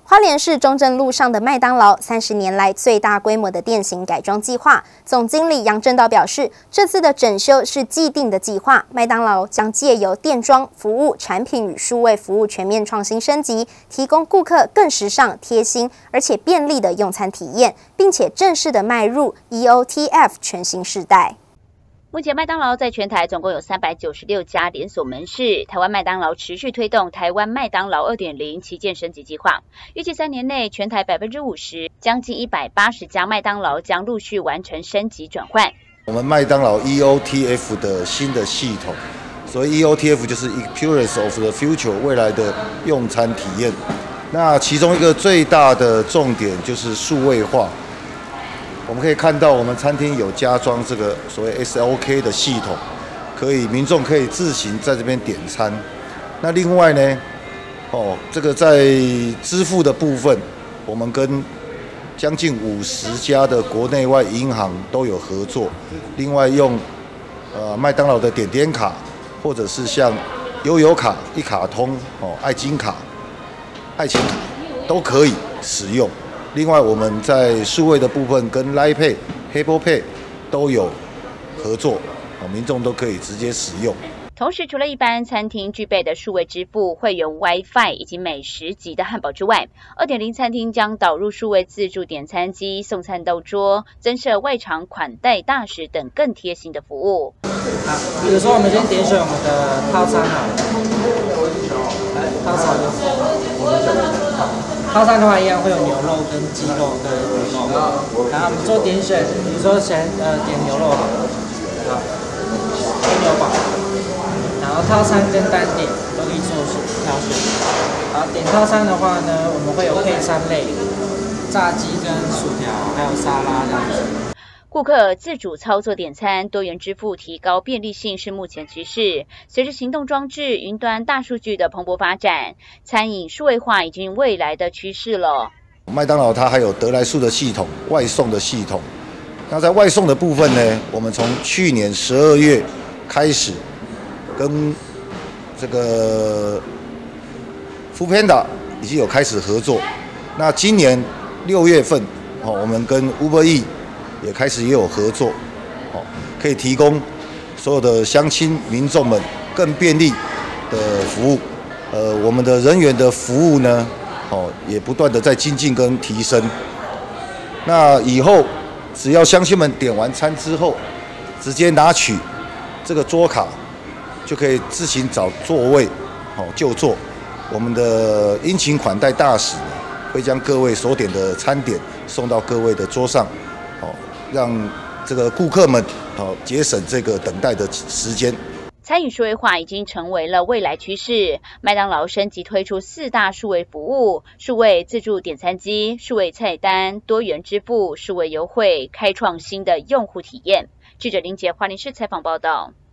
花莲市中正路上的麦当劳30年来最大规模的店型改装计划，总经理杨正道表示，这次的整修是既定的计划，麦当劳将借由店装、服务、产品与数位服务全面创新升级，提供顾客更时尚、贴心而且便利的用餐体验，并且正式的迈入 EOTF 全新世代。 目前麦当劳在全台总共有396家连锁门市，台湾麦当劳持续推动台湾麦当劳 2.0 旗舰升级计划，预计3年内全台50%，将近180家麦当劳将陆续完成升级转换。 我们麦当劳 EOTF 的新的系统，所谓 EOTF 就是 Experience of the Future 未来的用餐体验。那其中一个最大的重点就是数位化。我们可以看到，我们餐厅有加装这个所谓 SOK 的系统，民众可以自行在这边点餐。那另外呢，这个在支付的部分，我们跟将近50家的国内外银行都有合作。另外用麦当劳的点点卡，或者是像悠游卡、一卡通、爱金卡、爱钱卡都可以使用。另外，我们在数位的部分跟 Line Pay、Apple Pay 都有合作，民众都可以直接使用。 同时，除了一般餐厅具备的数位支付、会员 WiFi 以及美食级的汉堡之外，2.0餐厅将导入数位自助点餐机、送餐到桌，增设外场款待大使等更贴心的服务。 好，比如说我们先点选我们的套餐套餐的话一样会有牛肉跟鸡肉跟鱼肉，然后我们做点选，比如说先点牛肉好，牛堡，然后套餐跟单点都可以做挑选。好，点套餐的话呢，我们会有配餐类，炸鸡跟薯条，还有沙拉这样子。 顾客自主操作点餐，多元支付提高便利性是目前趋势。随着行动装置、云端大数据的蓬勃发展，餐饮数位化已经未来的趋势了。 麦当劳它还有得来速的系统、外送的系统。那在外送的部分呢，我们从去年12月开始跟这个 Foodpanda 已经有开始合作。那今年6月份，我们跟 Uber Eats也开始有合作，可以提供所有的乡亲民众们更便利的服务。我们的人员的服务呢，也不断的在精进跟提升。那以后只要乡亲们点完餐之后，直接拿取这个桌卡，就可以自行找座位，就坐。我们的殷勤款待大使会将各位所点的餐点送到各位的桌上。让这个顾客们节省这个等待的时间。 餐饮数位化已经成为了未来趋势。麦当劳升级推出4大数位服务：数位自助点餐机、数位菜单、多元支付、数位优惠，开创新的用户体验。记者林杰花莲市采访报道。